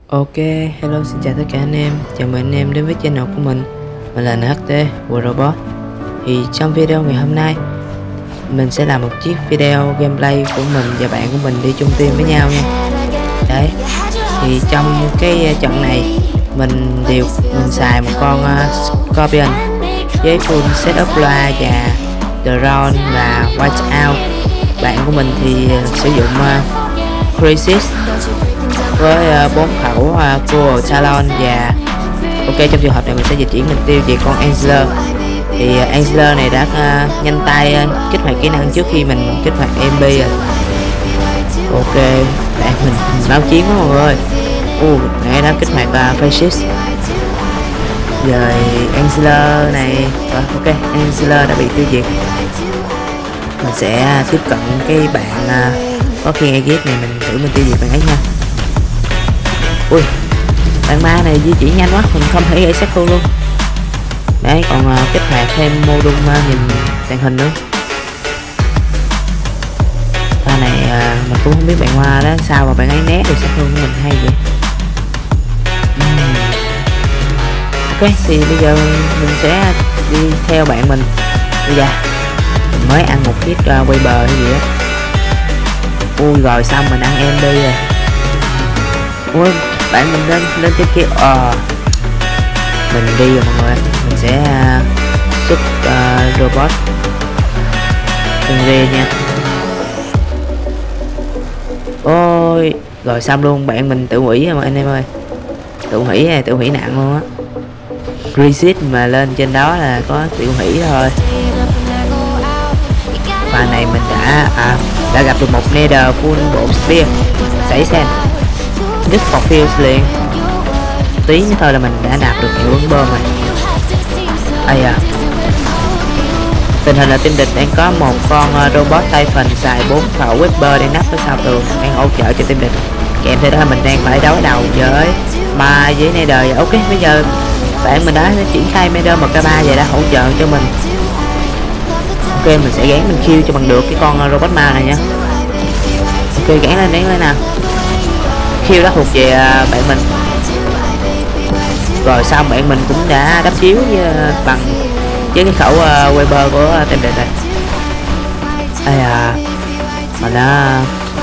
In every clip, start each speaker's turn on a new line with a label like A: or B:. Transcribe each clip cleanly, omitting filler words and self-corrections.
A: Ok, hello xin chào tất cả anh em, chào mừng anh em đến với channel của mình là NHT của Robot. Thì trong video ngày hôm nay mình sẽ làm một chiếc video gameplay của mình và bạn của mình đi chung team với nhau nha. Đấy, thì trong cái trận này mình xài một con Scorpion với full setup loa và drone và white out. Bạn của mình thì sử dụng Crisis với 4 khẩu Cruel Talon. Và ok, trong trường hợp này mình sẽ dịch chuyển mục tiêu về con Angela. Thì Angela này đã nhanh tay kích hoạt kỹ năng trước khi mình kích hoạt MB rồi. Ok, bạn mình báo chiến quá mọi người. Nãy đã kích hoạt Faces. Rồi Angela này ok, Angela đã bị tiêu diệt. Mình sẽ tiếp cận cái bạn có khi Aegis này, mình thử mình tiêu diệt bạn ấy nha. Ui, bạn ma này di chuyển nhanh quá, mình không thể gây sát thương luôn. Đấy, còn kích hoạt thêm mô đun nhìn tàng hình nữa. Pha này mình cũng không biết bạn Hoa đó sao mà bạn ấy né được sát thương của mình hay vậy. Ok, thì bây giờ mình sẽ đi theo bạn mình. Bây giờ mình mới ăn một chiếc Weber hay gì đó. Ui, rồi xong mình ăn MD rồi. Ui, bạn mình lên trên kia. Mình đi rồi mọi người. Mình sẽ xuất robot rê nha. Ôi, rồi xong luôn, bạn mình tự hủy rồi anh em ơi. Tự hủy nặng luôn á. Reset mà lên trên đó là có tự hủy thôi. Và này mình đã gặp được một Nether full bộ spear 6 sen. Nhất for fields liền. Tí nữa thôi là mình đã nạp được hiệu ứng bơm rồi. Tình hình là team địch đang có một con robot Typhon xài 4 khẩu Weber đang nắp ở sau tường, đang hỗ trợ cho team địch. Kèm theo đó mình đang phải đối đầu với ma với Nether. Ok, bây giờ bạn mình đã triển khai Nether 1k3 và đã hỗ trợ cho mình. Ok, mình sẽ gán mình kill cho bằng được cái con robot ma này nha. Ok, gán lên nào. Kill đó thuộc về bạn mình. Rồi xong bạn mình cũng đã đắp chiếu bằng với cái khẩu Weber của team địch này. Mình đã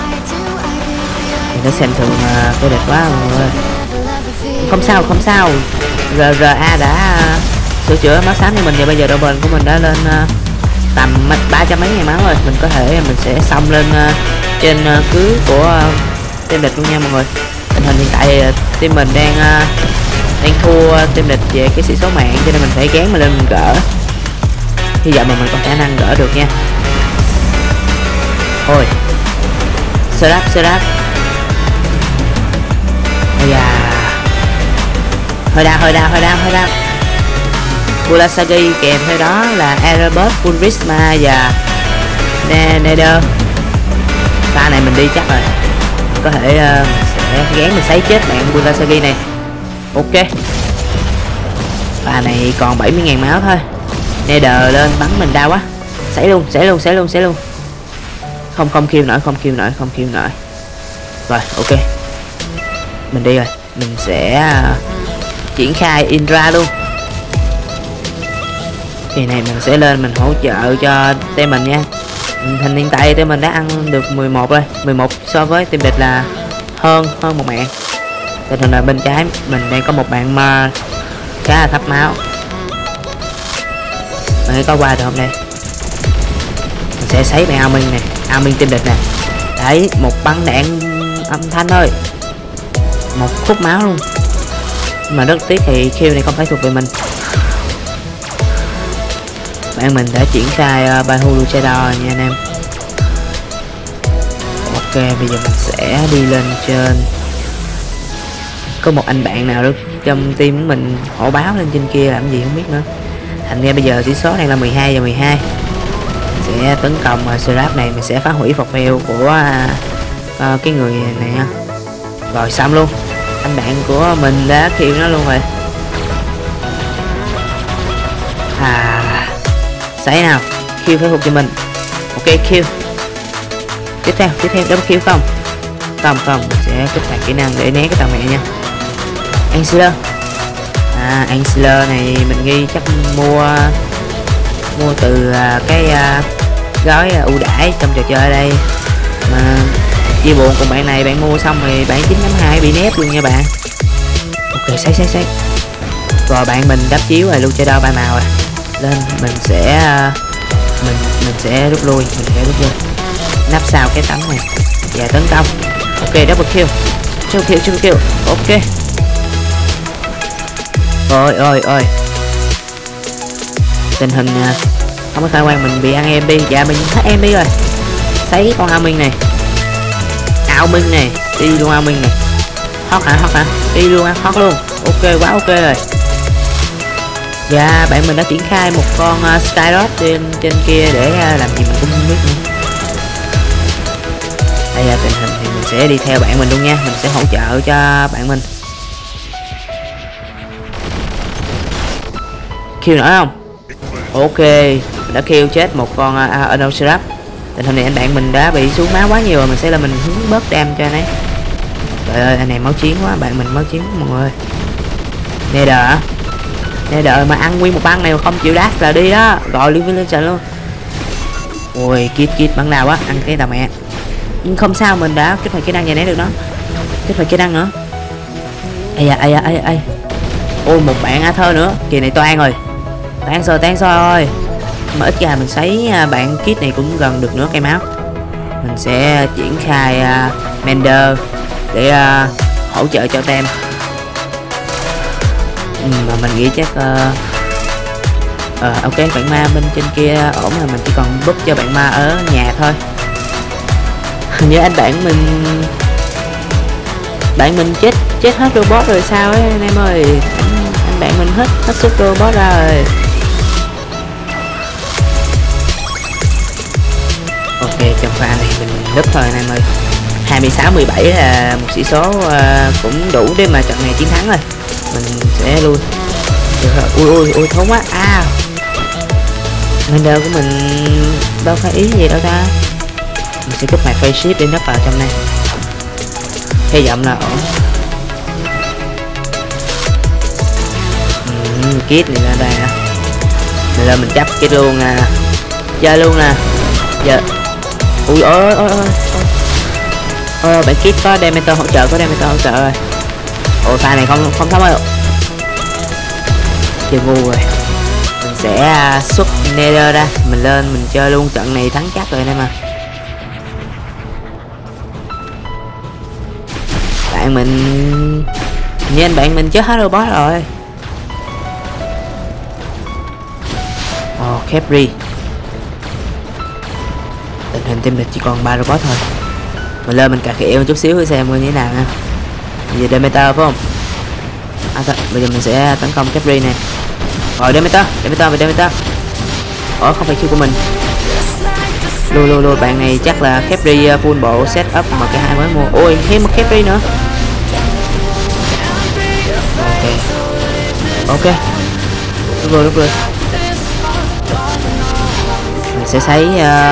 A: xem thường cái địch quá mọi người. Không sao. RRA đã sửa chữa máu xám cho mình và bây giờ độ bền của mình đã lên tầm 300 mấy ngàn máu rồi. Mình có thể mình sẽ xông lên trên cưới của team địch luôn nha mọi người. Tình hình hiện tại team mình đang thua team địch về cái sĩ số mạng, cho nên mình phải gán mình lên mình gỡ. Hy vọng mà mình có khả năng gỡ được nha. Ôi, setup. Hơi đau. Burasagi kèm theo đó là Erebus, Pulverisma và Nether. Pha này mình đi chắc rồi. Có thể sẽ gán mình sấy chết bạn Burasagi này. Ok. Pha này còn 70.000 máu thôi. Nether lên bắn mình đau quá. Sấy luôn. Không kill nổi. Rồi, ok. Mình đi rồi. Mình sẽ triển khai Indra luôn. Kỳ này mình sẽ lên mình hỗ trợ cho team mình nha. Hình hiện tại team mình đã ăn được 11 rồi. 11 so với team địch là hơn một mạng. Tình hình là bên trái mình đang có một bạn ma khá là thấp máu. Mình hãy có qua được không đây. Mình sẽ sấy bạn Armin này, Armin team địch nè. Đấy, một bắn đạn âm thanh thôi, một khúc máu luôn. Nhưng mà rất tiếc thì kill này không phải thuộc về mình. Bạn mình đã triển khai Bahulu Shadow nha anh em. Ok, bây giờ mình sẽ đi lên trên. Có một anh bạn nào đó trong team của mình hổ báo lên trên kia làm gì không biết nữa. Thành ra bây giờ tỷ số đang là 12 và 12. Mình sẽ tấn công Serap này, mình sẽ phá hủy phọc heo của cái người này nha. Rồi xong luôn, anh bạn của mình đã kill nó luôn rồi. Sấy nào, kill phải thuộc cho mình. Ok, kill. Tiếp theo double kill không, mình sẽ kích hoạt kỹ năng để né cái tàu mẹ nha. Anciller. Anciller này mình nghi chắc mua từ cái gói ưu đãi trong trò chơi đây. Mà chia buồn cùng bạn này, bạn mua xong rồi bản 9.2 bị nép luôn nha bạn. Ok, xây. Rồi bạn mình đắp chiếu rồi, Luchador 3 màu rồi. Lên mình sẽ rút lui, nắp sau cái tấm này và tấn công. Ok, double kill. Ok. Ôi. Tình hình không có khả quan mình bị ăn em đi. Dạ mình hết em đi rồi. Thấy con Ao Minh này, đi luôn Ao Minh này. Hót hả? Đi luôn ăn hót luôn. Ok, quá ok rồi. Dạ bạn mình đã triển khai một con Skyrod trên kia để làm gì mình cũng không biết nữa. Đây là tình hình thì mình sẽ đi theo bạn mình luôn nha, mình sẽ hỗ trợ cho bạn mình. Kill nổi không? Ok, đã kill chết một con Inocerap. Tình hình này anh bạn mình đã bị xuống máu quá nhiều rồi, mình sẽ là mình hướng bớt đam cho anh ấy. Trời ơi, anh này máu chiến quá, bạn mình máu chiến mọi người. Nether mà ăn nguyên một băng này mà không chịu dash là đi đó. Rồi Living Legend luôn. Ôi, kit bắn nào quá, ăn cái tà mẹ. Nhưng không sao, mình đã kích hoạt kỹ năng nhà né được đó. Kích hoạt kỹ năng nữa. Ây. Ôi, một bạn Arthur nữa. Kỳ này toan rồi. Tan rồi. Mà ít ra mình thấy bạn kit này cũng gần được nửa cây máu. Mình sẽ triển khai Mender để hỗ trợ cho tem. Mà mình nghĩ chắc ok, bạn ma bên trên kia ổn rồi, mình chỉ còn búp cho bạn ma ở nhà thôi. Hình như bạn mình chết hết robot rồi sao ấy anh em ơi. Anh bạn mình hết sức robot ra rồi. Ok, trong pha này mình núp thôi anh em ơi. 26-17 là một sĩ số cũng đủ để mà trận này chiến thắng rồi. Mình sẽ lui. Ui thốn quá. Mender của mình đâu phải ý gì đâu ta. Mình sẽ kích hoạt face shift để nấp vào trong này. Hy vọng là ổn. Kit này lên đây nè. Này là mình chấp cái luôn chơi luôn nè. Giờ bạn Kit có Demeter hỗ trợ, rồi. Ôi pha này không thấm ơi. Chơi ngu rồi. Mình sẽ xuất Nether ra, mình lên mình chơi luôn, trận này thắng chắc rồi anh em à. Bạn mình nhìn bạn mình chết hết robot rồi. Khepri. Tình hình team địch chỉ còn 3 robot thôi. Mình lên mình cà khịa một chút xíu thử xem như thế nào nha. Bây giờ Demeter phải không? Bây giờ mình sẽ tấn công Khepri này. Rồi Demeter. Không phải chiêu của mình. Lùi bạn này chắc là Khepri full bộ setup mà cái hai mới mua. Ôi thêm một Khepri nữa. Ok. Lúc rồi. Mình sẽ thấy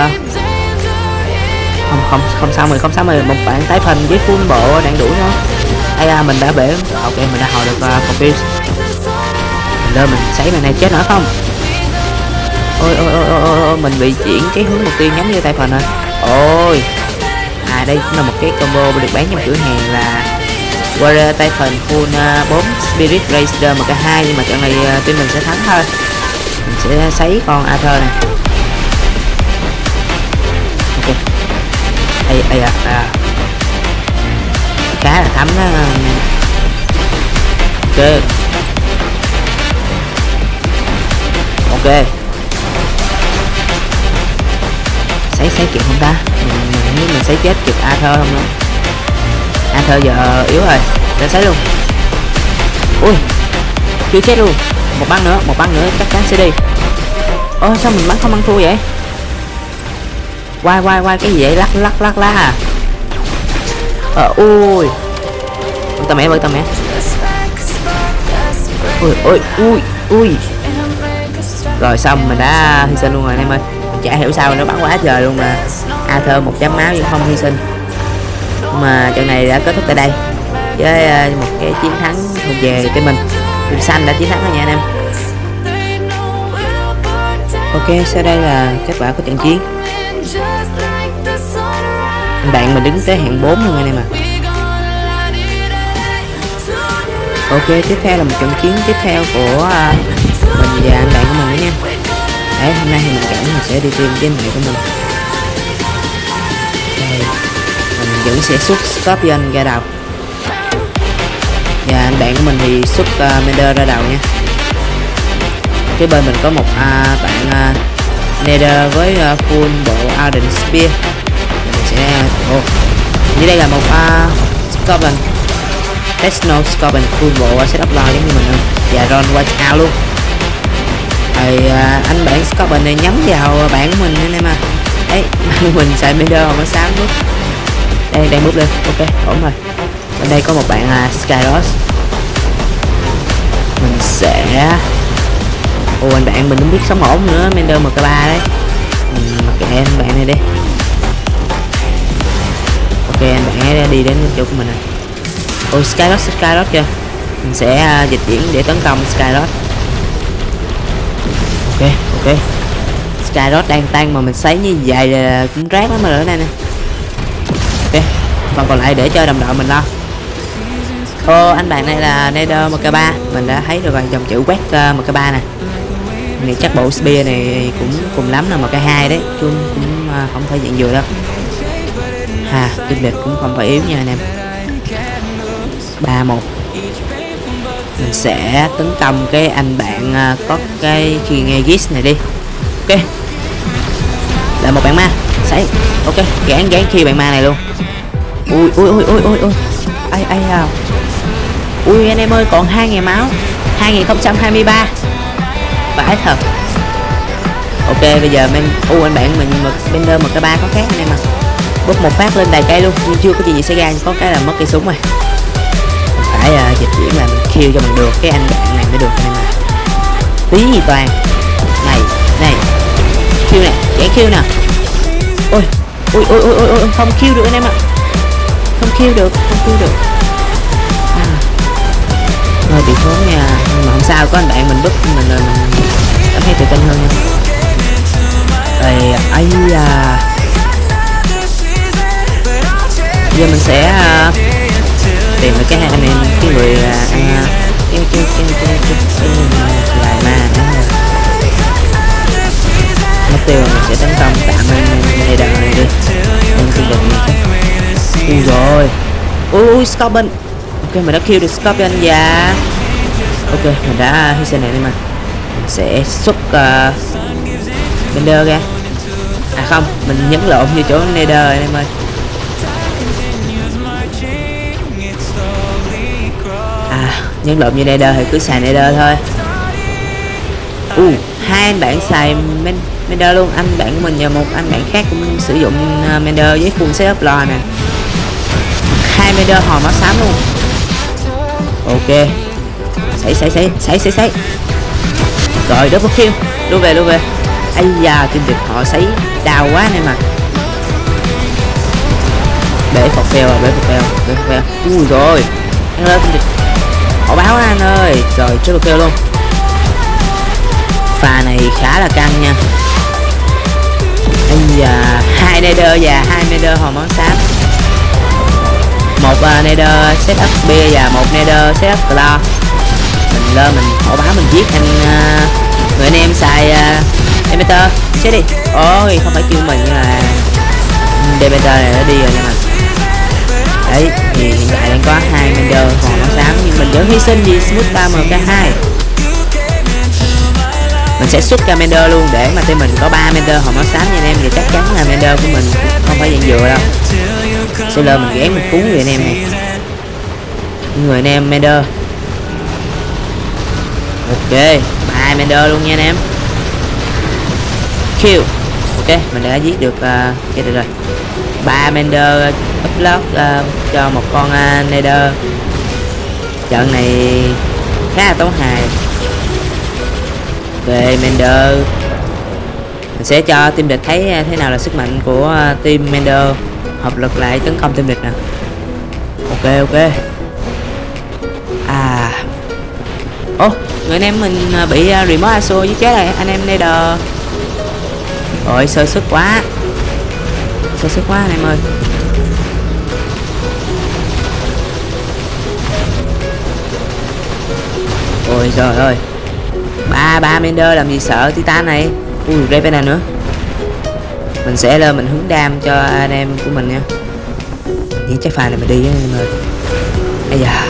A: không xong rồi, một bạn tái phần với full bộ đang đủ nữa. Mình đã bể. Ok, mình đã hồi được confuse. Mình lên mình sấy mày này chết nữa không? Ôi, mình bị chuyển cái hướng mục tiêu nhắm vô tay phần rồi. Ôi. Đây cũng là một cái combo được bán trong cửa hàng là Warrior tay phần full 4 Spirit Racer MK2, nhưng mà trận này team mình sẽ thắng thôi. Mình sẽ sấy con Arthur này. Ok. Khá là thấm đó. Ok. Sấy kịp không ta? Mình sấy chết kịp Arthur không nữa. Arthur giờ yếu rồi, để sấy luôn. Ui, chưa chết luôn. Một băng nữa chắc chắn sẽ đi. Sao mình bắn không ăn thua vậy? Quay cái gì vậy? Lắc lá à? Ui. Tao mẹ. Ui. Rồi xong mình đã hy sinh luôn rồi anh em ơi. Chả hiểu sao nó bắn quá trời luôn mà. Arthur 100 máu nhưng không hy sinh. Mà trận này đã kết thúc tại đây. với một cái chiến thắng thuộc về team mình. Team xanh đã chiến thắng rồi nha anh em. Ok, sau đây là kết quả của trận chiến. Bạn mình đứng tới hạng 4 luôn anh em ạ. Ok, tiếp theo là một trận chiến tiếp theo của mình và anh bạn của mình nữa nha. Đấy, hôm nay thì mình cảm mình sẽ đi tìm với anh bạn của mình. Đây, mình vẫn sẽ xuất Scorpion ra đầu. Và anh bạn của mình thì xuất Mender ra đầu nha. Cái bên mình có một bạn Nether với full bộ Arden Spear. Mình sẽ như đây là một Scorpion Techno Scorpion full bộ setup lo giống như mình luôn. Và Ron White out luôn. Rồi anh bạn Scorpion này nhắm vào bạn của mình anh em à. Đấy, mình xài Mender mà sáng bước. Đây đang bước lên, ok, ổn rồi. Bên đây có một bạn Skyros. Mình sẽ anh bạn mình không biết sống ổn nữa, Mender MK3 đấy. Mình mặc kệ anh bạn này đi. Ok, anh bạn ấy đi đến chỗ của mình rồi. Ôi Skyros kìa. Mình sẽ dịch chuyển để tấn công Skyros. Ok. Skyros đang tăng mà mình sấy như vậy là cũng rác lắm mà ở đây nè. Ok, phần còn lại để cho đồng đội mình lo. Anh bạn này là Nether MK3. Mình đã thấy được rồi, dòng chữ quét MK3 nè. Mình nghĩ chắc bộ spear này cũng cùng lắm là MK2 đấy, chứ cũng không phải dạng vừa đâu. Team địch cũng không phải yếu nha anh em. 3-1. Mình sẽ tấn công cái anh bạn có cái khi nghe Gis này đi. Ok, là một bạn ma sấy. Ok, gán khi bạn ma này luôn. Ui ai ui anh em ơi, còn 2.000 máu, 2023 vãi thật. Ok, bây giờ anh bạn mình Bender MK3 có khác anh em à. Búp một phát lên đài cây luôn nhưng chưa có gì xảy ra, có cái là mất cây súng rồi. Mình phải dịch chuyển là mình kill cho bằng được cái anh bạn này mới được anh em à. Tí gì toàn này kill nè, dễ kill nè. Ôi không kill được anh em ạ. Không kill được. Hơi bị khốn nha, nhưng mà không sao, có anh bạn mình búp mình cảm thấy tự tin hơn nha. Rồi giờ mình sẽ tìm được cái anh em cái người dài ma mất tiêu. Mình sẽ tấn công tạm này đợi này đi. Em tìm được mình rồi. Ui Scorpion. Ok, mình đã kill được Scorpion và ok, mình đã hy sinh này nhưng mà mình sẽ xuất Bender ra. Không, mình nhấn lộn như chỗ Nether anh em ơi. Nhấn lộn như Nether thì cứ xài Nether thôi. Hai anh bạn xài Mender luôn. Anh bạn của mình và một anh bạn khác cũng sử dụng Mender với full setup lo nè. Hai Mender hò máu xám luôn. Ok, sấy rồi double kill. Đưa về. Ây da, team địch họ sấy đau quá anh em à. Để phọc fail. Ui rồi, ăn lên team địch họ báo anh ơi. Rồi triple kill luôn. Pha này khá là căng nha. Ây da, 2 Nether và 2 Nether hò máu xám. Một Nether setup bia và một Nether setup claw. Mình lên mình họ báo mình giết anh người anh em xài Demeter chết đi. Ôi không phải kêu mình nhưng mà Demeter này đã đi rồi nha. Đấy thì hiện tại đang có 2 Mender hò máu xám nhưng mình vẫn hy sinh vì Smooth 3 MK2. Mình sẽ xuất ra Mender luôn để mà team mình có 3 Mender hò máu xám nha anh em. Và chắc chắn là Mender của mình không phải dạng dừa đâu. Sẽ lên mình ghé mình cứu người anh em này. Người anh em Mender. Ok, 3 Mender luôn nha anh em. Kill. Ok, mình đã giết được cái được rồi. 3 Mender upload cho một con Nether. Trận này khá là tốn hài. Ok, Mender. Mình sẽ cho team địch thấy thế nào là sức mạnh của team Mender hợp lực lại tấn công team địch nè. Ok. Ô, người anh em mình bị remote ASO giết chết rồi. Anh em Nether. Ôi sơ sức quá. Sơ sức quá anh em ơi. Ôi trời ơi. Ba Mender làm gì sợ Titan này. Ui Revenant nữa. Mình sẽ lên mình hướng đam cho anh em của mình nha. Những trái phà này mình đi á anh em ơi. Ây da.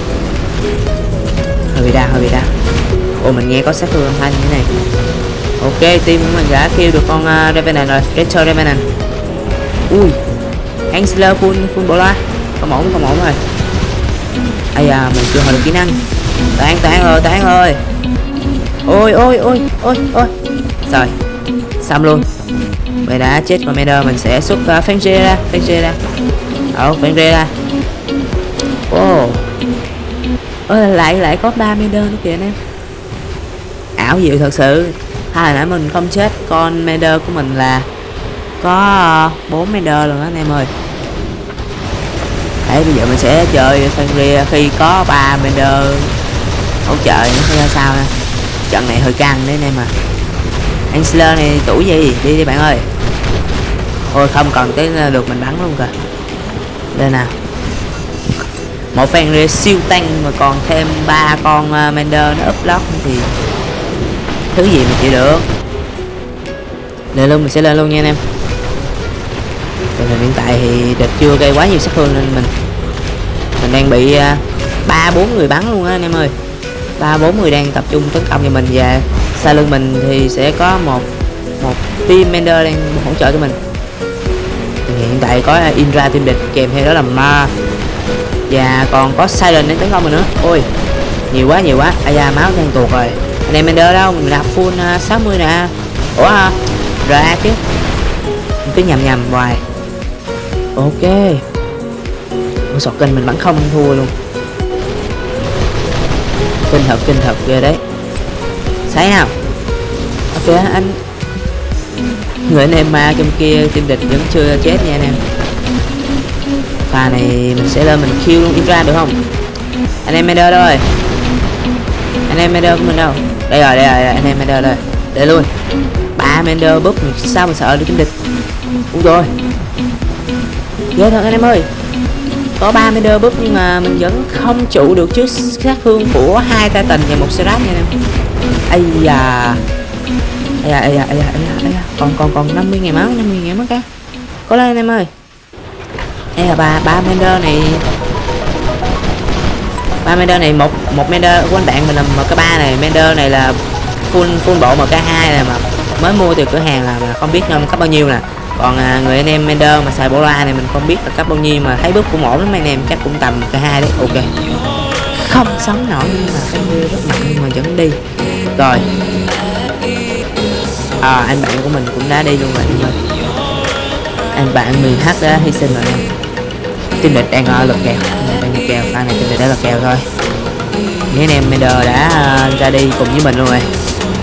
A: Hơi bị đau. Ồ mình nghe có sát thương âm thanh như thế này. Ok team của mình đã kill được con Revenant rồi. Retro Revenant. Ui Angela full bộ loa. Không ổn rồi. Ây da mình chưa hồi được kỹ năng. Tán rồi. Ôi rồi xong luôn. Vậy đã chết con Mender. Mình sẽ xuất Fenrir ra. Fenrir ra. Lại có 3 Mender nữa kìa anh em. Ảo diệu thật sự. Hồi nãy mình không chết con Mender của mình là có 4 Mender luôn á anh em ơi. Đấy bây giờ mình sẽ chơi Fenrir khi có 3 Mender hỗ trợ nó sẽ ra sao nè. Trận này hơi căng đấy anh em à. Angela này tuổi gì đi bạn ơi. Ôi không còn tới được mình bắn luôn kìa. Đây nào. Một Fenrir siêu tăng mà còn thêm 3 con Mender nó upload thì thứ gì mà chịu được. Lên luôn mình sẽ lên luôn nha anh em. Tình hình hiện tại thì địch chưa gây quá nhiều sát thương nên mình đang bị 3-4 người bắn luôn á anh em ơi. 3-4 người đang tập trung tấn công cho mình và sau lưng mình thì sẽ có một team Mender đang hỗ trợ cho mình. Hiện tại có Indra team địch kèm theo đó là Ma và còn có Siren đến tấn công mình nữa. Ôi nhiều quá. Ai da máu đang tuột rồi. Anh em Mender đâu mình đạp full 60 nè. Ủa hả ra chứ mình cứ nhầm hoài. Ok sọt kênh mình bắn không thua luôn. Kinh thật ghê đấy. Thấy nào. Ok anh. Người anh em ma trong kia team địch vẫn chưa chết nha anh em. Pha này mình sẽ lên mình kill luôn Indra được không? Anh em Mender đâu rồi? Anh em Mender của mình đâu? Đây rồi anh em Mender đây. Để luôn. 3 Mender búp sao mà sợ được team địch. Ui rồi. Ghê thật anh em ơi. Có 3 Mender búp nhưng mà mình vẫn không trụ được trước sát thương của 2 Titan và 1 Serat nha em. Ây da. Còn 50.000 máu cả. Có lên anh em ơi. Đây là ba Mender này. 3 Mender này một Mender của anh bạn mình là MK3 này. Mender này là full bộ MK2 này mà mới mua từ cửa hàng là mà không biết năm cấp bao nhiêu nè. Còn người anh em Mender mà xài bộ loa này mình không biết là cấp bao nhiêu mà thấy bước cũng ổn lắm anh em, chắc cũng tầm K2 đấy. Ok không sống nổi nhưng mà Fenrir rất mạnh mà vẫn đi rồi. Anh bạn của mình cũng đã đi luôn rồi anh ơi. Anh bạn mình H đã hy sinh rồi em. Team địch đang lật kèo, đang lật kèo, pha này team địch đã lật kèo thôi. Những anh em Mender đã ra đi cùng với mình luôn rồi.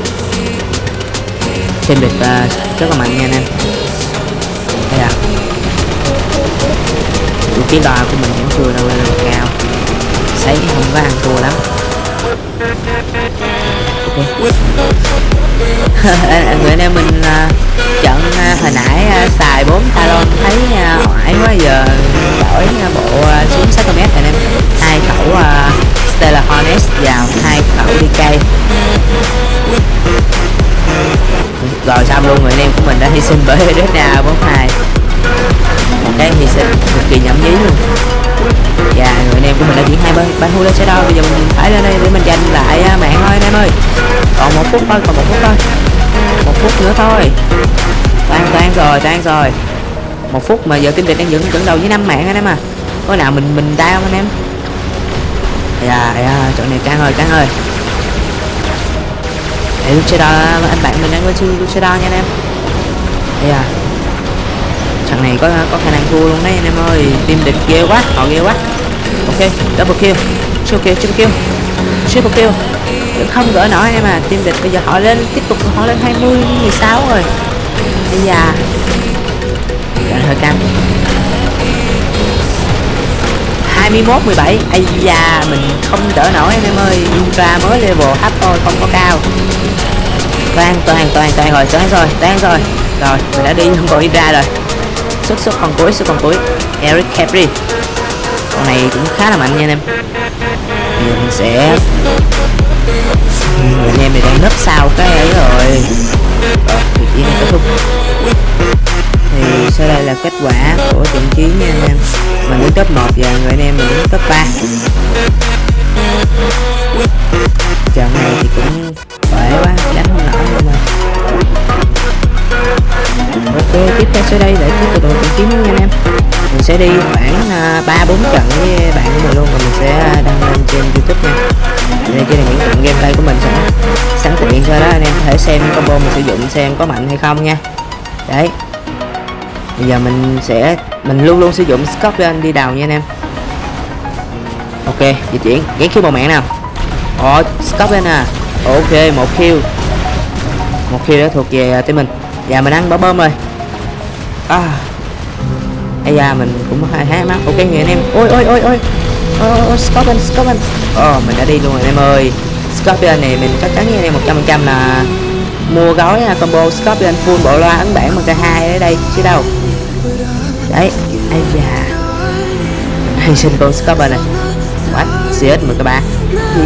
A: Team địch rất là mạnh nha anh em. Đây à. Cái đò của mình vẫn chưa đâu lên cao. Thấy không có ăn thua lắm. Người anh em mình trận hồi nãy xài 4 talon thấy oải quá, giờ đổi bộ xuống 6m anh em. 2 khẩu Stellar Hornet vào 2 khẩu DK. Rồi xong luôn, người anh em của mình đã hy sinh bởi Redna 42. Một cái hy sinh cực kỳ nhảm nhí luôn. Và người anh em của mình đã chuyển 2 ban hưu lên xe đo. Bây giờ mình phải lên đây để mình giành lại mạng thôi anh em ơi. Còn 1 phút thôi, 1 phút nữa thôi. Tan rồi. 1 phút mà giờ team địch đang dẫn đầu với 5 mạng anh em à. Có nào mình down anh em. Chỗ này căng ơi. Để Luchador, anh bạn mình đang lên siêu Luchador nha anh em. Trận này có khả năng thua luôn đấy anh em ơi. Team địch ghê quá, họ ghê quá. Ok, double kill, triple kill. Không gỡ nổi anh em à. Team địch bây giờ họ lên, tiếp tục họ lên 20, 16 rồi. Bây giờ trận hơi căng. 21 17. Ây da, mình không đỡ nổi anh em ơi. Ultra mới level thấp thôi, không có cao. Toàn rồi, toan rồi. Rồi, mình đã đi không còn Hydra rồi. Xuất con cuối. Eric Capri. Con này cũng khá là mạnh nha anh em. Giờ mình sẽ anh em này đang nấp sau cái ấy rồi. Thì chiến kết thúc. Thì sau đây là kết quả của trận chiến nha anh em. Mình đứng top 1 và người anh em mình đứng top 3. Trận này thì cũng khỏe quá, đánh không nổi luôn mà. Ok, tiếp theo sau đây để tiếp tục trận chiến nha anh em. Mình sẽ đi khoảng 3-4 trận với bạn của mình luôn, và mình sẽ đăng lên trên YouTube nha. Đây chỉ là những trận gameplay của mình sẽ sẵn tiện, cho đó anh em có thể xem combo mình sử dụng xem có mạnh hay không nha. Đấy, bây giờ mình luôn sử dụng Scorpion đi đầu nha anh em. Ok, di chuyển gán kill một mạng nào. Scorpion à. Ok, một kill đó thuộc về team mình. Và mình ăn bỏ bom rồi. Ây da, mình cũng há mắt. Ok người anh em. Ôi Scorpion. Mình đã đi luôn rồi anh em ơi. Scorpion này mình chắc chắn với anh em 100% là mua gói combo Scorpion full bộ loa ấn bản bằng K2 ở đây chứ đâu. Đấy, ây da, hy sinh con Scorpion này. What? CS 10k3 thì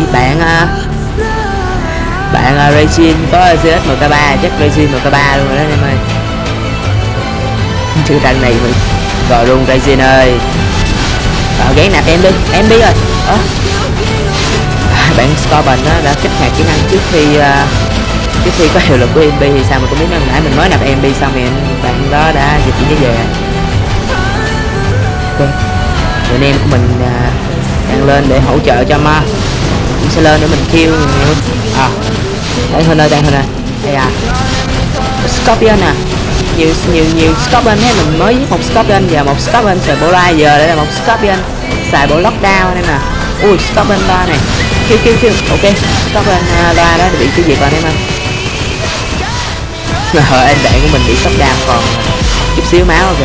A: bạn Regine có CS 10k3, chắc Regine 10k3 luôn rồi đó anh em ơi. Chứ trận này mình gọi luôn Regine ơi. Gán nạp em đi rồi. Bạn Scorpion đã kích hoạt kỹ năng trước khi có hiệu lực của MB thì sao mà cũng biết. Hồi nãy mình mới nạp MB xong thì bạn đó đã dịch chuyển về. Ok, người anh em của mình đang lên để hỗ trợ cho Ma. Cũng sẽ lên để mình kill nhiều. Đây hơn ơi. Đây à, Scorpion à. Nhiều Scorpion thế, mình mới giết một Scorpion và một Scorpion xài bộ loa, giờ đây là một Scorpion xài bộ lockdown đây nè. Ui, Scorpion loa này. Kill. Ok, Scorpion loa đó bị tiêu diệt rồi em ơi. Anh bạn của mình bị sốc đam còn chút xíu máu kìa.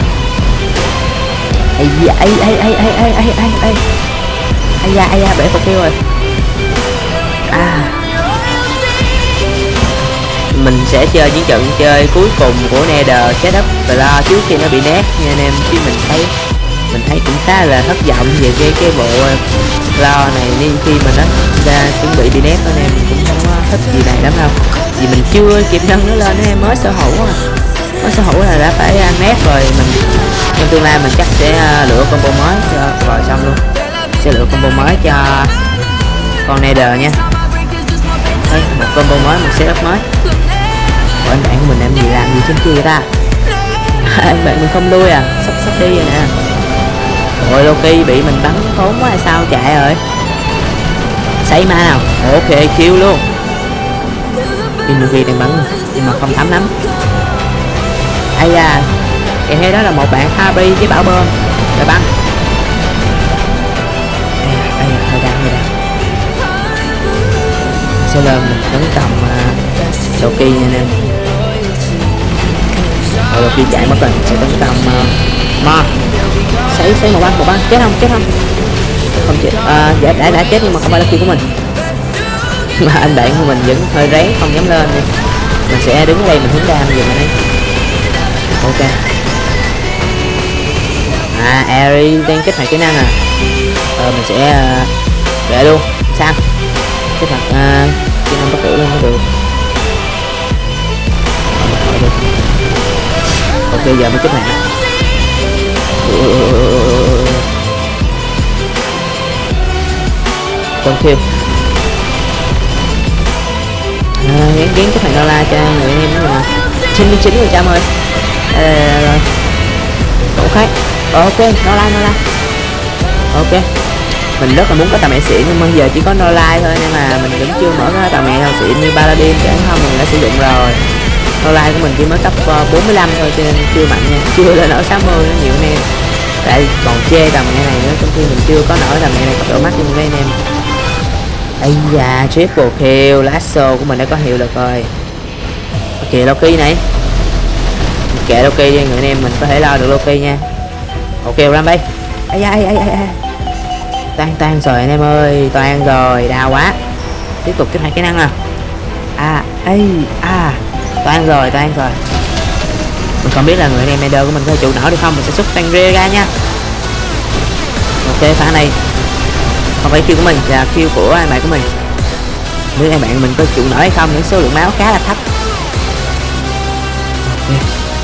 A: Ây da, bể phục kill rồi. Mình sẽ chơi những trận chơi cuối cùng của Nether setup Claw trước khi nó bị nét nha anh em, chứ mình thấy cũng khá là thất vọng về cái bộ Claw này, nên khi mà nó ra chuẩn bị nét anh em cũng không có thích gì này lắm đâu, vì mình chưa kịp nâng nó lên em, mới sở hữu là đã phải nét rồi. Mình trong tương lai mình chắc sẽ lựa combo mới cho rồi xong luôn, sẽ lựa combo mới cho con Nether nha. Đấy, một combo mới, một setup mới. Ủa, anh bạn của mình làm gì trên kia vậy ta? Anh bạn mình không lui à? Sắp đi rồi nè. Rồi Loki bị mình bắn khốn quá hay sao chạy rồi. Sấy ma nào. Ok, kill luôn. Loki đang bắn nhưng mà không thấm lắm. Ây da, kèm theo đó là một bạn Harvey với bảo bơm rồi bắn. Ây da, hơi đau. Sẽ lên mình tấn công Loki nha anh em. Loki chạy mất rồi, sẽ tấn công Mo. Sấy một băng, chết không? Không chết, đã chết nhưng mà không phải là kill của mình. Mà anh bạn của mình vẫn hơi rén không dám lên đi. Mình sẽ đứng ở đây mình hướng đam giùm anh ấy. Ok. Eri đang kích hoạt kỹ năng à. Mình sẽ kệ luôn. Sao? Kích hoạt kỹ năng bất tử luôn cũng được. Ok, giờ mới kích hoạt. Con kill. Gán kích hoạt $, cho người em nữa mà 99% ơi. Ok, ok, $. Ok, mình rất là muốn có tà mẹ xịn nhưng mà giờ chỉ có $, thôi, nhưng mà mình vẫn chưa mở cái tà mẹ nào xịn như Paladin, chẳng không mình đã sử dụng rồi. $, của mình chỉ mới cấp 45 thôi cho nên chưa mạnh nha, chưa lên ở 60 nó nhiều anh em. Tại còn chê tà mẹ này nữa, trong khi mình chưa có nổi tà mẹ này cấp độ max luôn đấy anh em. Ây da, triple kill, lasso của mình đã có hiệu lực rồi. Ok, Loki này. Kệ Loki đi người anh em, mình có thể lo được Loki nha. Ok, Rambo. Ây da, Toan rồi anh em ơi, toan rồi, đau quá. Tiếp tục kích hoạt kỹ năng nào. Toan rồi. Mình không biết là người anh em Ender của mình có trụ nổi được không, mình sẽ xuất tăng ria ra nha. Ok, pha này không phải kill của mình, là kill của anh bạn của mình. Nếu anh bạn mình có trụ nổi hay không, những số lượng máu khá là thấp. Ok,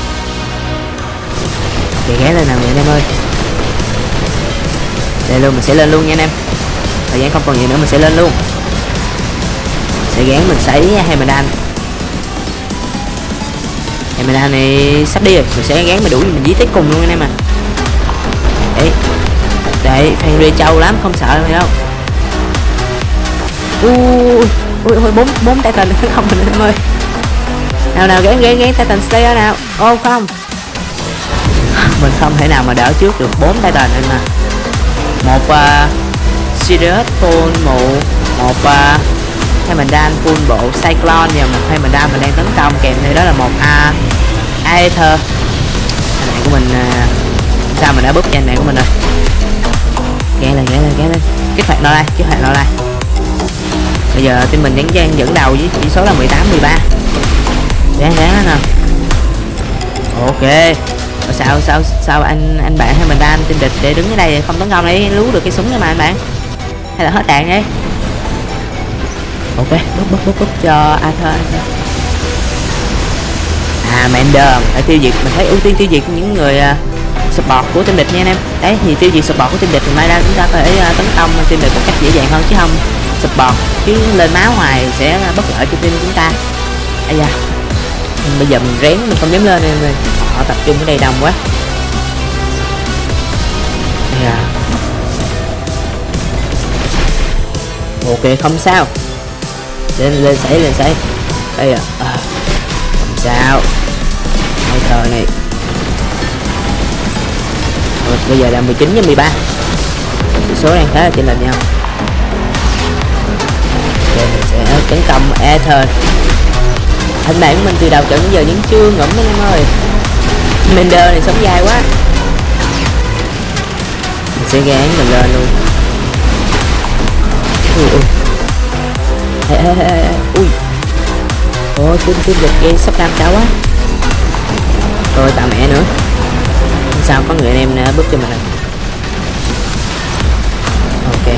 A: ghé lên nào người anh em ơi. Đây luôn, mình sẽ lên luôn nha anh em. Thời gian không còn nhiều nữa, mình sẽ lên luôn. Sẽ gán mình sấy Hemedan. Hemedan này sắp đi rồi, mình sẽ gán mình đuổi mình dí tới cùng luôn anh em à. Đấy, Fenrir trâu lắm, không sợ mày đâu. Ui, bốn Titan không mình anh em ơi. Nào gán Titan Slayer nào. Ô không. Mình không thể nào mà đỡ trước được 4 Titan anh mà. Một Sirius full mụ, một Hemedan full bộ Cyclone và một Hemedan mình đang tấn công, kèm theo đó là một Aether. Anh bạn của mình sao mình đã búp cho anh bạn của mình rồi. Ghé lên kích hoạt nó đây. Bây giờ team mình đang dẫn đầu với chỉ số là 18-13. Ráng nào. Ok. Sao anh bạn hay mình đang team địch để đứng ở đây không tấn công để lú được cái súng này mà anh bạn, hay là hết đạn đấy. Ok, búp cho Arthur. Mender phải tiêu diệt, mình thấy ưu tiên tiêu diệt những người support của team địch nha anh em. Đấy thì tiêu diệt support của team địch thì may ra chúng ta có thể tấn công team địch một cách dễ dàng hơn, chứ không support chứ lên máu hoài sẽ bất lợi cho team chúng ta. Da, bây giờ mình rén, mình không dám lên nên họ tập trung ở đây đông quá. Da. Ok, không sao. Lên sấy. Đây không sao. Hai thời này. Bây giờ là 19-13. Chỉ số đang khá là chênh lệch nhau. Ok, mình sẽ tấn công Aether. Anh bạn của mình từ đầu trận đến giờ vẫn chưa ngủm anh em ơi. Mender này sống dài quá. Mình sẽ gán mình lên luôn. Ui. Ôi, team địch kia sắp đam cao quá. Rồi tạ mẹ nữa. Sao có người anh em nè búp cho mình rồi. Ok.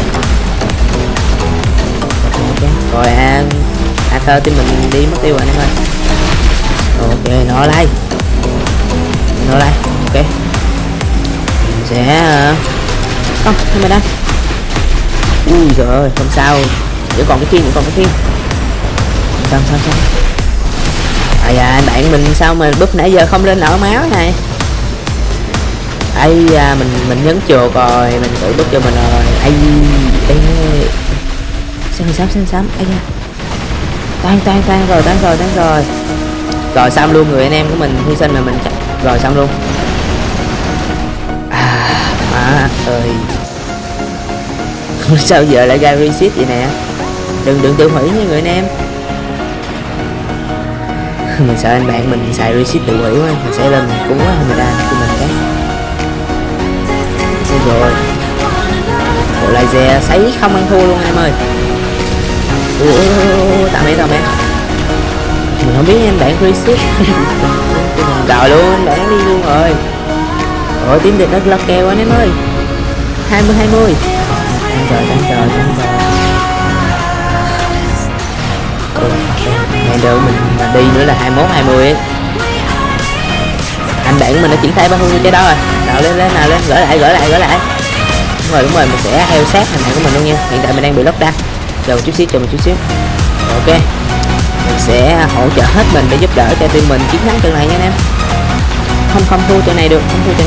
A: Rồi Arthur team mình đi mất tiêu rồi anh em ơi. Ok, nó lại. Ok. Mình sẽ không mình đang. Ui trời ơi, không sao. Vẫn còn cái khiên. Sao. Anh bạn mình sao mà búp nãy giờ không lên nở máu này. Mình nhấn chuột rồi, mình tự búp cho mình rồi. Xám. Tan rồi. Rồi xong luôn người anh em của mình hy sinh mà mình chặt. Rồi xong luôn. Má ơi. Sao giờ lại ra reset vậy nè. Đừng tự hủy nha người anh em. Mình sợ anh bạn mình xài reset tự hủy quá, mình sẽ lên mình cúng quá mình ra cho mình cái. Rồi bộ laser sấy không ăn thua luôn em ơi. Tạm biệt mình không biết anh bạn reset. Rồi luôn, bạn đi luôn rồi. Ôi team địch nó lật kèo anh em ơi. 20-20. Đang chờ. Mender của mình mà đi nữa là 21-20 ấy. Anh bạn của mình đã triển khai bao nhiêu cái đó rồi. Nào lên gỡ lại. Đúng rồi, mình sẽ theo sát anh bạn của mình luôn nha. Hiện tại mình đang bị lockdown. Chờ một chút xíu. Ok. Mình sẽ hỗ trợ hết mình để giúp đỡ cho team mình chiến thắng trận này nha anh em. Không thua trận này được.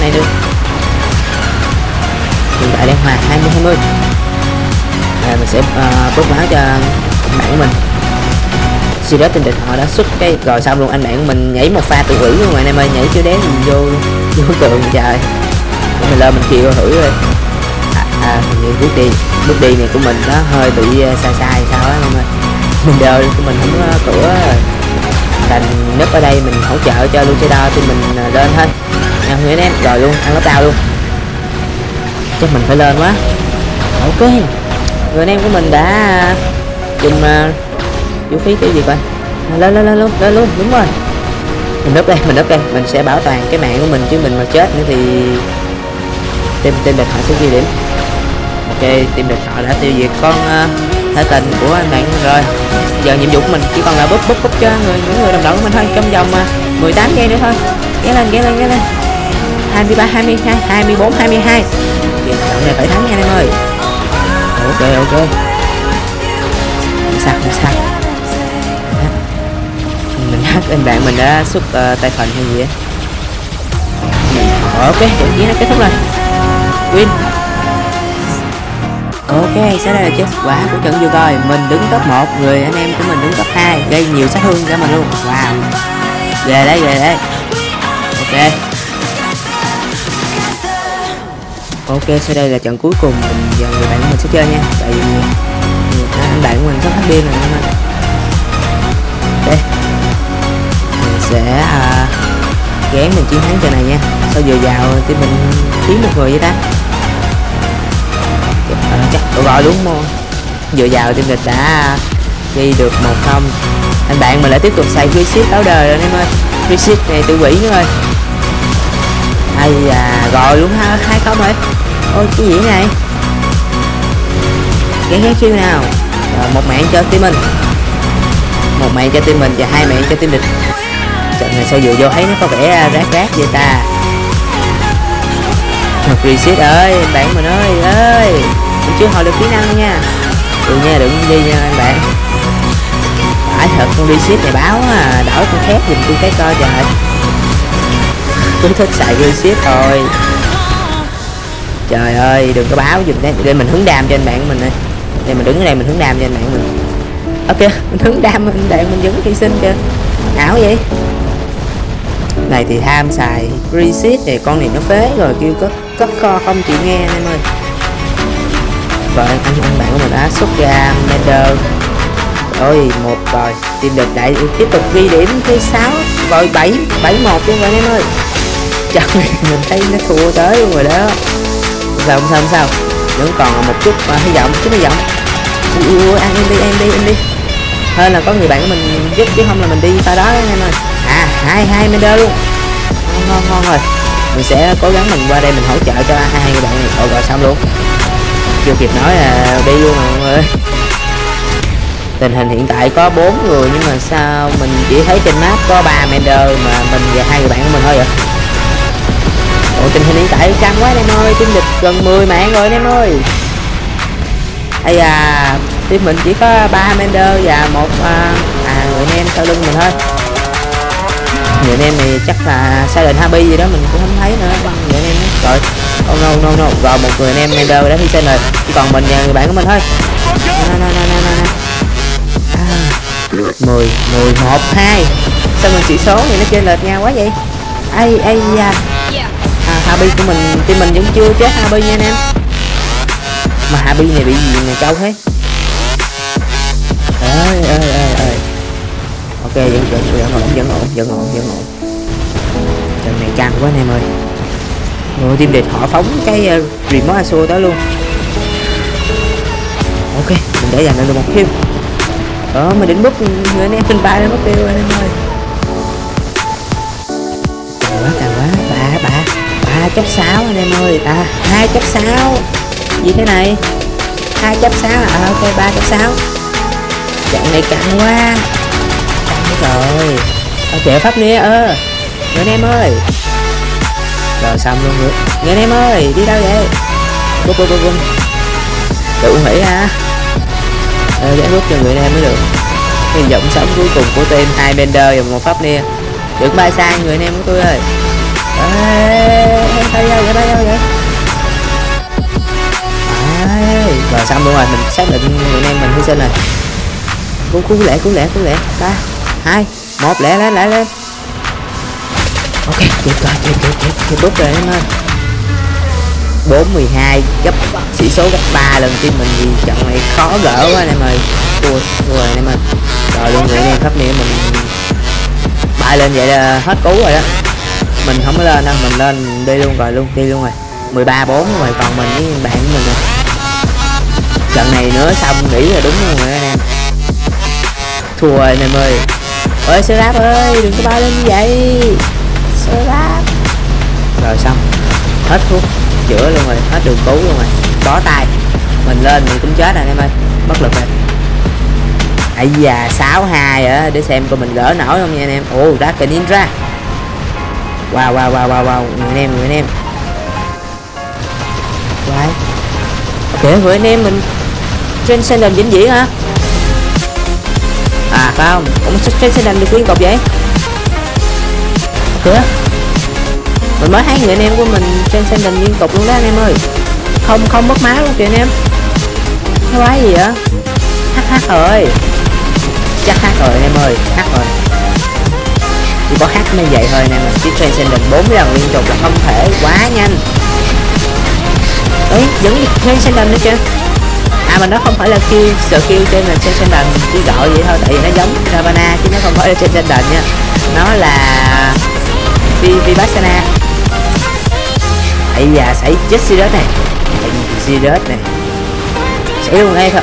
A: Hiện tại đang hòa 20-20. Mình sẽ bút máu cho anh bạn của mình. Sirius tên địch họ đã xuất cái rồi xong luôn, anh bạn của mình nhảy một pha tự hủy luôn anh em ơi, nhảy chưa đéo gì vô tường trời. Mình lên mình kêu hủy rồi. Bước đi này của mình nó hơi bị sai sao á anh em ơi. Mình đợi của mình không có cửa thành núp ở đây, mình hỗ trợ cho Lucidor thì mình lên thôi nha người anh em. Rồi luôn ăn lót tao luôn, chắc mình phải lên quá. Ok, người anh em của mình đã dùng vũ khí tiêu diệt rồi. Lên luôn, đúng rồi. Mình núp đây, mình sẽ bảo toàn cái mạng của mình, chứ mình mà chết nữa thì team địch họ sẽ ghi điểm. Ok, team địch họ đã tiêu diệt con thể tình của anh bạn rồi. Giờ nhiệm vụ của mình chỉ còn là búp cho những người đồng đội của mình thôi, trong vòng 18 giây nữa thôi. Ghé lên 23, 22, 24, 22. Giờ trận này phải thắng nha anh em ơi. Ok không sao mình hát anh bạn mình đã xuất tay phần hay gì á. Ok, trận chiến đã kết thúc rồi, win. Ok, sẽ đây là kết quả của trận vừa rồi. Mình đứng top 1, người anh em của mình đứng top 2, gây nhiều sát thương cho mình luôn. Wow, về đây. Ok, sau đây là trận cuối cùng giờ người bạn của mình sẽ chơi nha. Tại vì anh bạn của mình sắp hết pin rồi nên đây mình sẽ gán mình chiến thắng trận này nha. Sau vừa vào thì mình kiếm một người vậy ta. Chắc gọi đúng không? Vừa vào team địch đã ghi được 1-0. Anh bạn mình lại tiếp tục xài reset áo đời rồi anh em ơi. Reset này tự quỷ nữa ơi. Ai à, gọi luôn 2-0 rồi. Ôi cái gì này? Gán chiêu nào. Rồi, một mạng cho team mình và 2 mạng cho team địch. Trận này sao vừa vô thấy nó có vẻ rác vậy ta. Reset ơi, bạn mình ơi, mình chưa hồi được kỹ năng nha. Đừng đi nha anh bạn. Phải thật, con reset này báo đỡ con thép giùm tôi cái coi trời. Cứ thích xài reset thôi. Trời ơi, đừng có báo giùm đấy. Để mình hứng đam cho anh bạn mình này. Đây mình đứng ở đây mình hứng đam cho anh bạn mình. Ok, mình hứng đam anh bạn mình vẫn hy sinh kìa. Ảo vậy. Này thì tham xài reset này, con này nó phế rồi, kêu cất kho không chịu nghe anh em ơi. Và anh bạn của mình đã xuất ra Mender rồi 1 rồi. Team địch lại tiếp tục ghi điểm thứ 6 rồi 7-1 luôn rồi anh em ơi. Trận này mình thấy nó thua tới luôn rồi đó. Sao vẫn còn một chút hy vọng. Ăn em đi hơn là có người bạn của mình giúp, chứ không là mình đi pha đó anh em ơi. Hai Mender luôn. Ngon rồi. Mình sẽ cố gắng mình qua đây mình hỗ trợ cho hai người bạn này. Rồi xong luôn, chưa kịp nói là đi luôn rồi mọi người ơi. Tình hình hiện tại có 4 người nhưng mà sao mình chỉ thấy trên map có 3 Mender mà mình và 2 người bạn của mình thôi vậy. Tình hình hiện tại căng quá anh em ơi, team địch gần 10 mạng rồi anh em ơi. Ây da, team mình chỉ có 3 Mender và một người anh em sau lưng mình thôi. Người anh em này chắc là Silent Happy gì đó mình cũng không thấy nữa. Người anh em rồi. Oh no. Rồi một người anh em Mender đã hy sinh rồi, chỉ còn mình và người bạn của mình thôi. 11-2. Sao mình chỉ số thì nó chênh lệch nhau quá vậy? Ây da. Happy của mình, team mình vẫn chưa chết Happy nha anh em. Mà Happy này bị gì mà trâu thế? Ơi. Ok, vẫn ổn. Trận này căng quá anh em ơi. Rồi team địch họ phóng cái remote Aso tới luôn. Ok, mình để dành được một kill. Mình định búp người anh em mình 3 lên mất tiêu anh em ơi. Càng quá. 3.6 anh em ơi. 2.6 gì thế này? 2.6 ok 3.6. Trận này căng quá. Rồi kệ pháp nia người anh em ơi. Rồi xong luôn người anh em ơi, đi đâu vậy? Bum tự hủy ha. Để rút cho người anh em mới được. Hy vọng sống cuối cùng của team 2 Bender và 1 pháp nia. Đừng bay sang người anh em của tôi ơi. Bay đâu vậy? Rồi xong luôn rồi, mình xác định người anh em mình hy sinh rồi. Cứu lẹ. 3, 2, 1 lẹ lên. Ok, kịp bút rồi em ơi. 4-12 gấp sĩ số gấp 3 lần team mình, vì trận này khó gỡ quá anh em ơi. Thua rồi anh em ơi. Rồi luôn người anh em pháp nia mình bay lên vậy là hết cứu rồi đó. Mình không có lên đâu, mình lên đi luôn rồi. 13-4 rồi, còn mình với bạn của mình rồi. Trận này nữa xong nghĩ là đúng rồi anh em. Thua rồi anh em ơi. Ơi sơ ráp ơi, đừng có bao lên như vậy. Sơ ráp. Rồi xong. Hết thuốc chữa luôn rồi, hết đường cứu luôn rồi. Bó tay. Mình lên mình cũng chết rồi anh em ơi. Bất lực rồi. Ây da 6-2 á, để xem coi mình gỡ nổi không nha anh em. Ồ, Dragon Ninja. Wow. Người anh em. Wow. Ok, người anh em mình Transcendent vĩnh viễn hả? À không, ông Transcendent được liên tục vậy? Kìa. Mình mới thấy người anh em của mình Transcendent liên tục luôn đó anh em ơi. Không mất máu luôn kìa anh em. Cái quái gì vậy? H rồi. Chắc H rồi anh em ơi, H rồi. Chỉ có H mới vậy thôi anh em, chứ Transcendent 40 lần liên tục là không thể, quá nhanh. Đấy, vẫn Transcendent nữa kìa. À mà nó không phải là skill trên là Transcendent, chỉ gọi vậy thôi, tại vì nó giống Ravana chứ nó không phải là Transcendent nha. Nó là Vipassana. Ây da, xảy chết Sirius này. Sirius này. Xảy luôn đây thôi.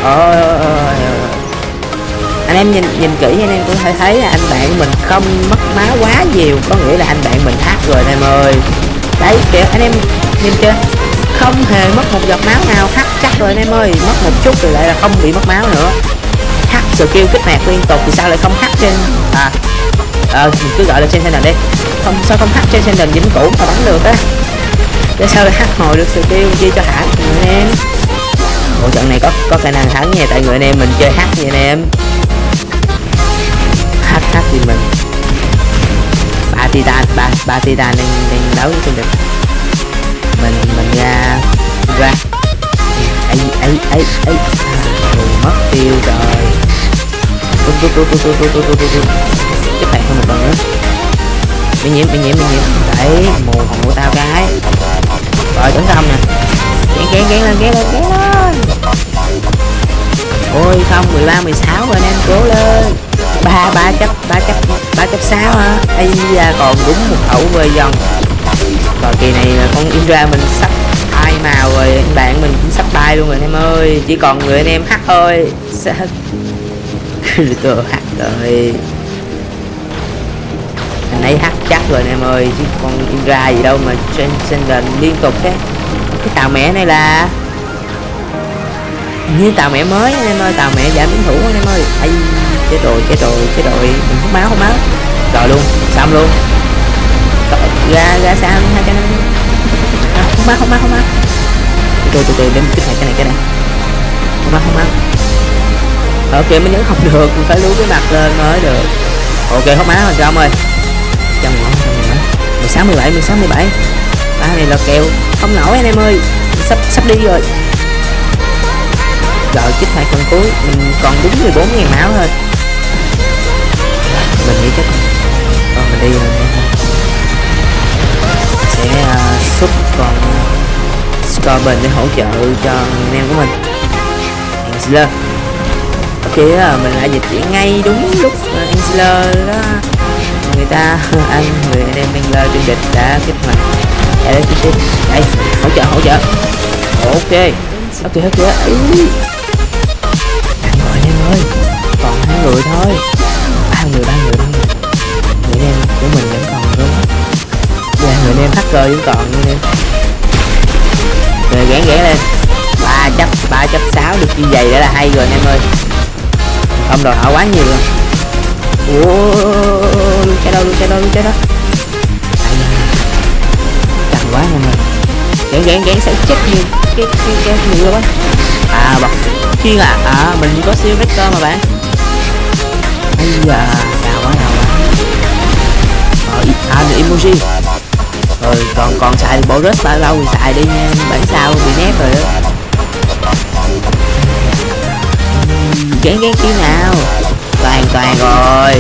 A: Anh em nhìn kỹ anh em cũng thể thấy là anh bạn mình không mất máu quá nhiều, có nghĩa là anh bạn mình hack rồi anh em ơi. Đấy kìa anh em nhìn chưa, không hề mất một giọt máu nào, hack chắc rồi anh em ơi. Mất một chút rồi lại là không bị mất máu nữa. Hack skill kích hoạt liên tục thì sao lại không hack trên mình cứ gọi là Transcendent đi. Sao không hack Transcendent vĩnh cửu mà bắn được á, để sao lại hack hồi được skill chi cho hả người anh em. Ủa trận này có khả năng thắng nha, tại người anh em mình chơi hack nha anh em. Hack thì mình ba titan đang đấu với con địch. Mình ra mất tiêu rồi. Chấp bạn hơn một lần nữa. Bị nhiễm đấy, mù hồn của tao cái. Rồi tấn công nè. Gán lên. Ôi không, 13 16 rồi anh em, cố lên. 3 cấp 6 hả? Ây da, còn đúng một khẩu về dần. Và kỳ này là con Indra mình sắp hai màu rồi, anh bạn mình cũng sắp bay luôn rồi anh em ơi. Chỉ còn người anh em hack thôi. Sao tôi hack rồi. Anh ấy hack chắc rồi anh em ơi, chứ con Indra gì đâu mà Transcendent liên tục cái tàu mẹ này là như tàu mẹ mới anh em ơi, tàu mẹ giảm biến thủ anh em ơi. Ai chết rồi mình hút máu rồi luôn, xong luôn. Ra sao hai cái nó không máu từ để mình kích hoạt cái này không máu. Ok mình vẫn không được, mình phải lú cái mặt lên mới được. Ok hút máu rồi cho ông ơi. Trong ngõ 16 17 ba này là kèo không nổi anh em ơi, sắp đi rồi. Rồi kích hoạt phần cuối mình còn đúng 14.000 máu thôi. Mình nghĩ chắc mình đi rồi sẽ xúc còn Scorpion để hỗ trợ cho anh em của mình. Anciller. Ok mình lại dịch chuyển ngay đúng lúc Anciller đó người ta người anh em Anciller trên địch đã kích hoạt. Đây hỗ trợ. Ok ấy. Rồi anh em ơi, còn 2 người thôi. ba người người em của mình vẫn còn luôn. Người anh em hacker vẫn còn nữa. Rồi gán lên 3 chấp 6 được như vậy đã là hay rồi anh em ơi, không đòi hỏi quá nhiều rồi. Luôn cái đó căng quá anh em ơi. Gán sẽ chết như cái người luôn á. Bật chuyên mình có siêu vector mà bạn. Ây da, đau quá. Emoji. Rồi còn xài bộ rớt bao lâu thì xài đi nha, bản sao bị nép rồi đó. Gán kia nào. Toàn rồi.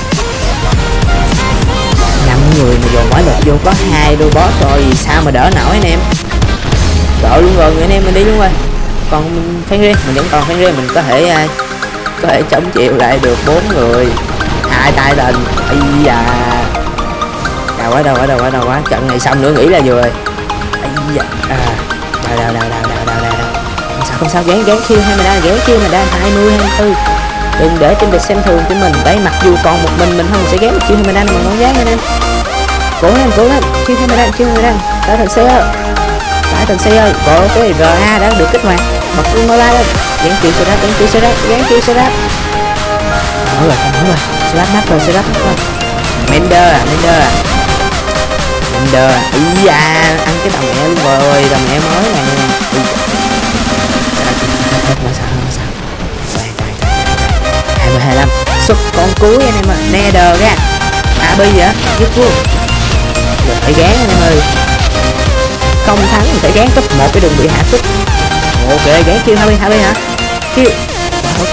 A: 5 người mà dồn quá lực vô có 2 đôi boss rồi, sao mà đỡ nổi anh em. Đỡ luôn rồi, người anh em mình đi luôn rồi. Còn Fenrir, mình vẫn còn Fenrir, mình có thể chống chịu lại được 4 người. 2 Titan. Ây da. Đau quá. Trận này xong nữa nghĩ là vừa rồi. Ây da. Đau. Không sao, gán kill hay mà đang gán kill mà đang 20 24. Đừng để team địch xem thường team mình. Đấy, mặc dù còn một mình không sẽ gán được kill hay mà đang mà ngon gán anh em. Cố lên kill hay mà đang tới thành xe ơi, có cái RA đã được kích hoạt, bật luôn Mola lên, gán kill xe đáp. Nói rồi, Slap nắp rồi. Mender à. Ý da, ăn cái đồng mẹ luôn rồi, đồng mẹ mới nè. Mà sao. 20-25, xuất con cuối anh em ạ, Nether ra. AB vậy, dứt luôn. Mình phải gán anh em ơi. Không thắng mình phải gán cấp 1 để đừng bị hạ xuất. Ok, gán kill 20 hả? Kill. Ok,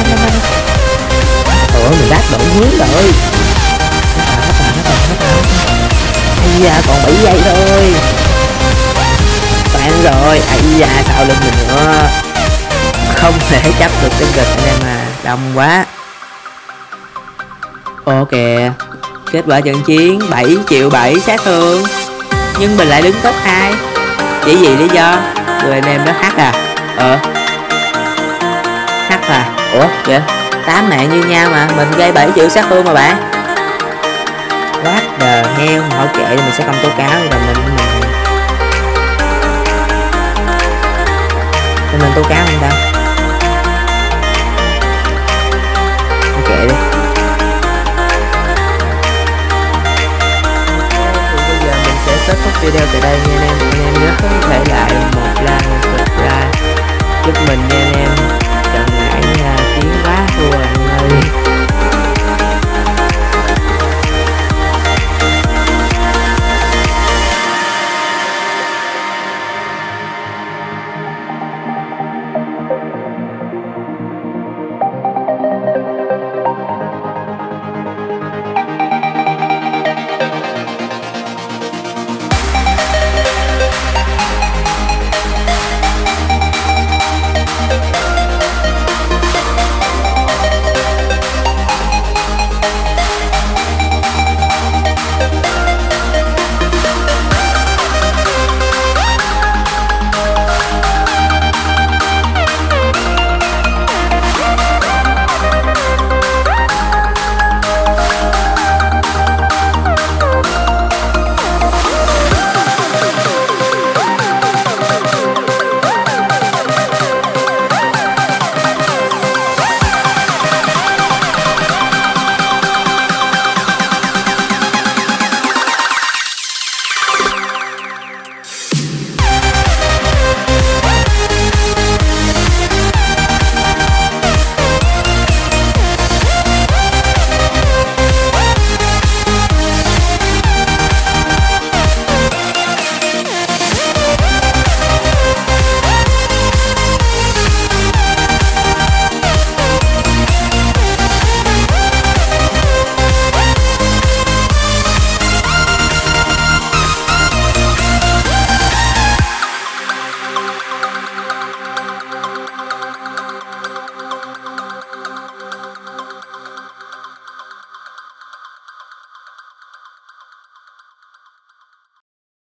A: mình đáp đổi hướng rồi. Ây da, còn 7 giây thôi. Toan rồi. Ây da, sau lưng mình nữa. Không thể chấp được cái gịch anh em à, đông quá. Ok, kết quả trận chiến 7.700.000 sát thương, nhưng mình lại đứng top 2. Chỉ vì lý do người anh em nó hack à? Hack à? Ủa kìa, 8 mẹ như nhau mà mình gây 7 triệu sát thương mà bạn. What the hell. Thôi kệ đi, mình sẽ không tố cáo thì mình tố cáo không đâu.